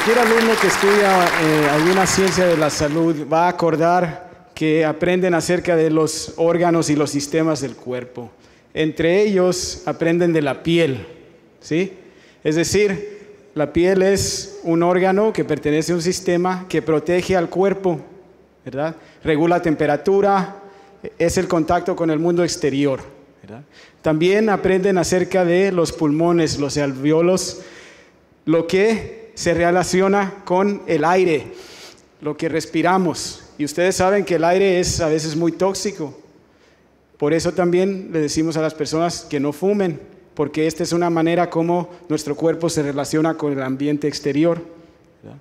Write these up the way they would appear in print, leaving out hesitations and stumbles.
Cualquier alumno que estudia alguna ciencia de la salud va a acordar que aprenden acerca de los órganos y los sistemas del cuerpo. Entre ellos aprenden de la piel, ¿sí? Es decir, la piel es un órgano que pertenece a un sistema que protege al cuerpo, ¿verdad? Regula temperatura, es el contacto con el mundo exterior, ¿verdad? También aprenden acerca de los pulmones, los alvéolos, lo que se relaciona con el aire, lo que respiramos. Y ustedes saben que el aire es a veces muy tóxico. Por eso también le decimos a las personas que no fumen, porque esta es una manera como nuestro cuerpo se relaciona con el ambiente exterior, ¿verdad?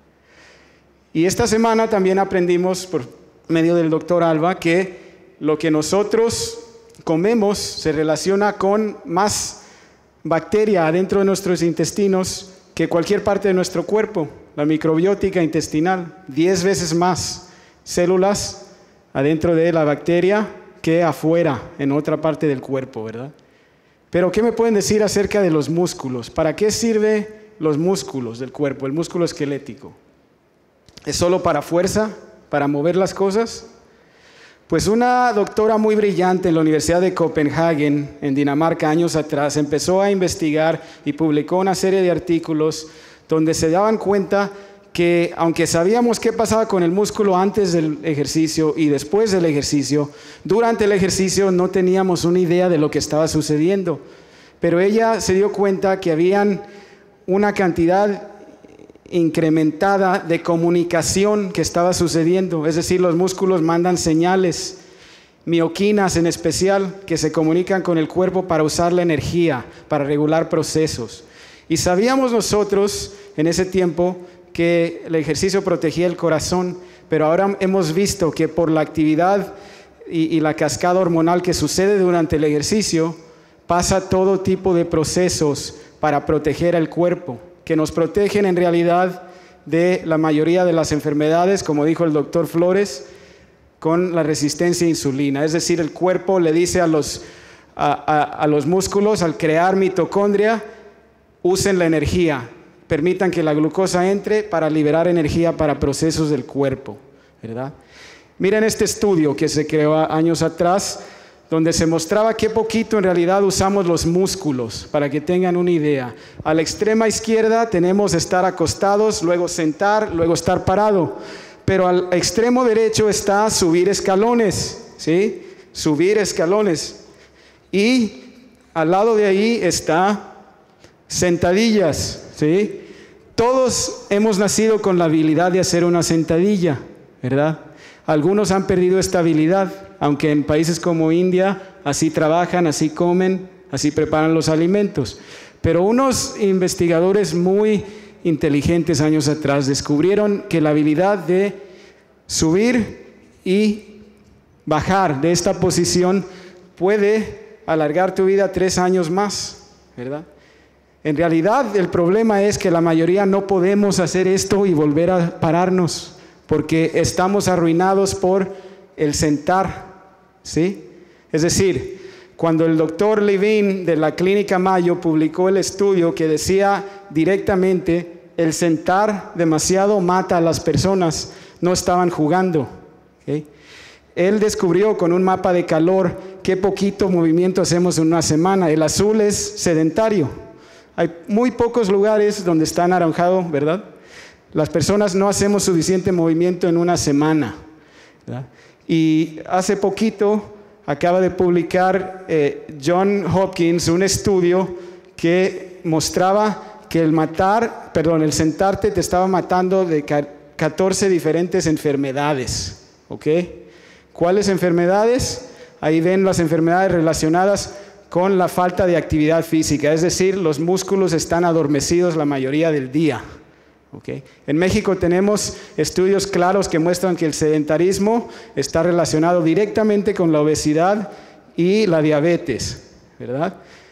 Y esta semana también aprendimos por medio del doctor Alba que lo que nosotros comemos se relaciona con más bacteria adentro de nuestros intestinos que cualquier parte de nuestro cuerpo. La microbiótica intestinal, 10 veces más células adentro de la bacteria que afuera, en otra parte del cuerpo, ¿verdad? Pero, ¿qué me pueden decir acerca de los músculos? ¿Para qué sirven los músculos del cuerpo, el músculo esquelético? ¿Es solo para fuerza, para mover las cosas? Pues una doctora muy brillante en la Universidad de Copenhague, en Dinamarca, años atrás, empezó a investigar y publicó una serie de artículos donde se daban cuenta que, aunque sabíamos qué pasaba con el músculo antes del ejercicio y después del ejercicio, durante el ejercicio no teníamos una idea de lo que estaba sucediendo. Pero ella se dio cuenta que habían una cantidad incrementada de comunicación que estaba sucediendo, es decir, los músculos mandan señales, mioquinas en especial, que se comunican con el cuerpo para usar la energía, para regular procesos. Y sabíamos nosotros en ese tiempo que el ejercicio protegía el corazón, pero ahora hemos visto que por la actividad y la cascada hormonal que sucede durante el ejercicio, pasa todo tipo de procesos para proteger el cuerpo, que nos protegen en realidad de la mayoría de las enfermedades, como dijo el doctor Flores, con la resistencia a insulina. Es decir, el cuerpo le dice a los músculos, al crear mitocondria, usen la energía, permitan que la glucosa entre para liberar energía para procesos del cuerpo, ¿verdad? Miren este estudio que se creó años atrás, donde se mostraba qué poquito en realidad usamos los músculos, para que tengan una idea. A la extrema izquierda tenemos estar acostados, luego sentar, luego estar parado. Pero al extremo derecho está subir escalones, ¿sí? Subir escalones. Y al lado de ahí está sentadillas, ¿sí? Todos hemos nacido con la habilidad de hacer una sentadilla, ¿verdad? Algunos han perdido esta habilidad, aunque en países como India así trabajan, así comen, así preparan los alimentos. Pero unos investigadores muy inteligentes años atrás descubrieron que la habilidad de subir y bajar de esta posición puede alargar tu vida 3 años más, ¿verdad? En realidad el problema es que la mayoría no podemos hacer esto y volver a pararnos, porque estamos arruinados por el sentar, ¿sí? Es decir, cuando el doctor Levine de la Clínica Mayo publicó el estudio que decía directamente el sentar demasiado mata a las personas, no estaban jugando, ¿okay? Él descubrió con un mapa de calor qué poquito movimiento hacemos en una semana. El azul es sedentario. Hay muy pocos lugares donde está anaranjado, ¿verdad? Las personas no hacemos suficiente movimiento en una semana, ¿verdad? Y hace poquito acaba de publicar John Hopkins un estudio que mostraba que el sentarte te estaba matando de 14 diferentes enfermedades, ¿ok? ¿Cuáles enfermedades? Ahí ven las enfermedades relacionadas con la falta de actividad física, es decir, los músculos están adormecidos la mayoría del día. Okay. En México tenemos estudios claros que muestran que el sedentarismo está relacionado directamente con la obesidad y la diabetes, ¿verdad?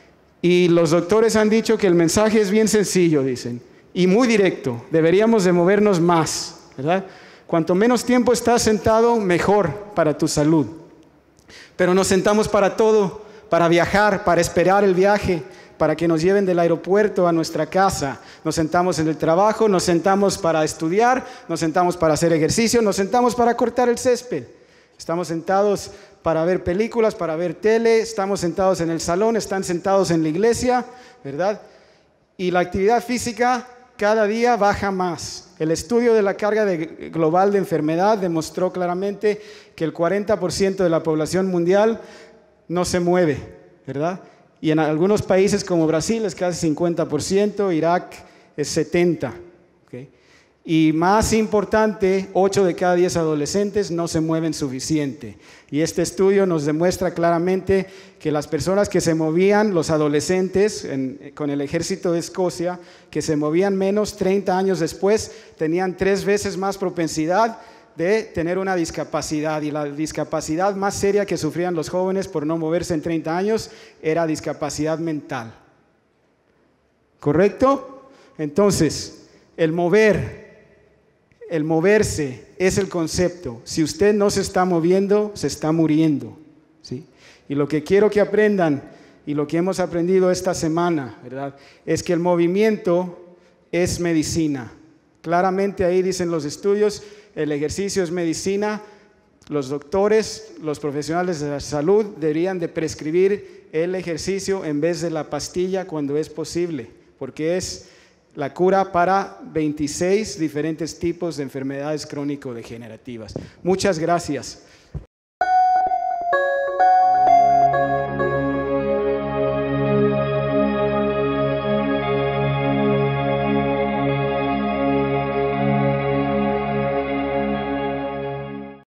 Y los doctores han dicho que el mensaje es bien sencillo, dicen, y muy directo. Deberíamos de movernos más, ¿verdad? Cuanto menos tiempo estás sentado, mejor para tu salud. Pero nos sentamos para todo, para viajar, para esperar el viaje, para que nos lleven del aeropuerto a nuestra casa. Nos sentamos en el trabajo, nos sentamos para estudiar, nos sentamos para hacer ejercicio, nos sentamos para cortar el césped. Estamos sentados para ver películas, para ver tele, estamos sentados en el salón, están sentados en la iglesia, ¿verdad? Y la actividad física cada día baja más. El estudio de la carga global de enfermedad demostró claramente que el 40% de la población mundial no se mueve, ¿verdad? Y en algunos países como Brasil es casi 50%, Irak es 70%. ¿Okay? Y más importante, 8 de cada 10 adolescentes no se mueven suficiente. Y este estudio nos demuestra claramente que las personas que se movían, los adolescentes con el ejército de Escocia, que se movían menos 30 años después, tenían 3 veces más propensidad de tener una discapacidad. Y la discapacidad más seria que sufrían los jóvenes por no moverse en 30 años era discapacidad mental. ¿Correcto? Entonces, el moverse es el concepto. Si usted no se está moviendo, se está muriendo, ¿sí? Y lo que quiero que aprendan, y lo que hemos aprendido esta semana, ¿verdad?, es que el movimiento es medicina. Claramente ahí dicen los estudios, el ejercicio es medicina. Los doctores, los profesionales de la salud deberían de prescribir el ejercicio en vez de la pastilla cuando es posible, porque es la cura para 26 diferentes tipos de enfermedades crónico-degenerativas. Muchas gracias.